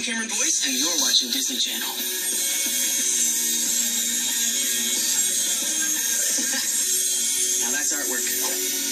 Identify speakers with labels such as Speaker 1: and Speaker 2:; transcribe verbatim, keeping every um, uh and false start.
Speaker 1: Cameron Boyce, and you're watching Disney Channel. Now that's artwork.